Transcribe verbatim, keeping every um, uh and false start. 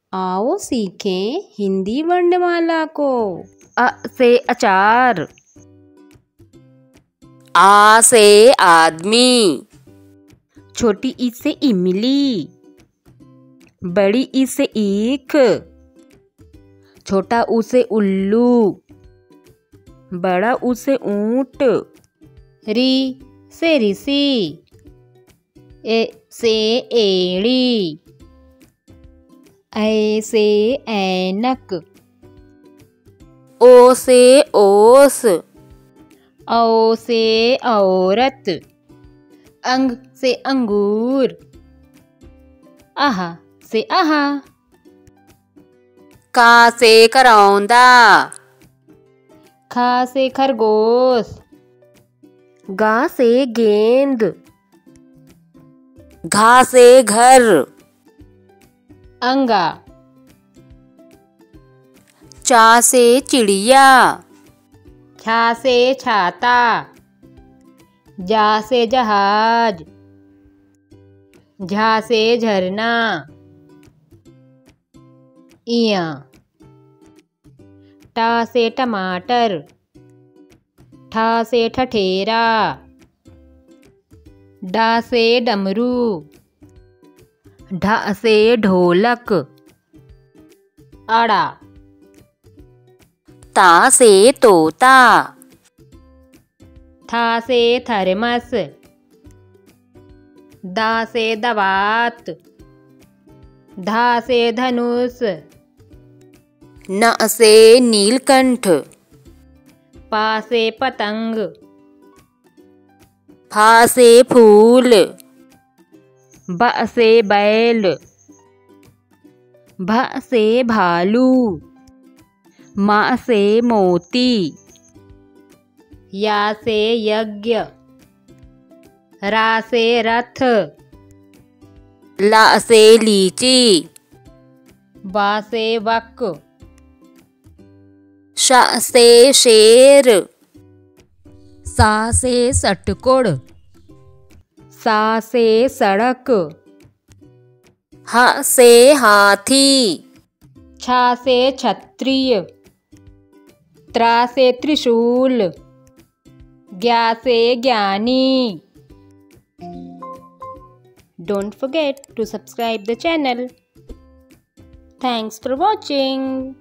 आओ सीखें हिंदी वर्णमाला को। अ से अचार। आ से आदमी। छोटी ई से इमली। बड़ी ई से ईख। छोटा ऊ से उल्लू। बड़ा ऊ से ऊंट। री से ऋषि। ए से एड़ी। ऐ से ऐनक। ओ से ओस। औ से औरत। अंग से अंगूर। आहा से आहा। का से करौंदा। खा से खरगोश। गा से गेंद। घा से घर। अंगा। चा से चिड़िया। छा से छाता। जा से जहाज। झा से झरना। इया। टा से टमाटर। ठा से ठठेरा। डा से डमरू। ढा से ढोलक। अड़ा। ता से तोता। था से थर्मस। दा से दवात। धा से धनुष। न से नीलकंठ। पा से पतंग। फा से फूल। ब से बैल। भ से भालू। मा से मोती। या से यज्ञ। रा से रथ। ला से लीची। बा से बक। श से शेर। सा से सटकुड़। सा से सड़क। ह से हाथी। छा से क्षत्रिय। त्रा से त्रिशूल। ज्ञा से ज्ञानी। Don't forget to subscribe the channel. Thanks for watching.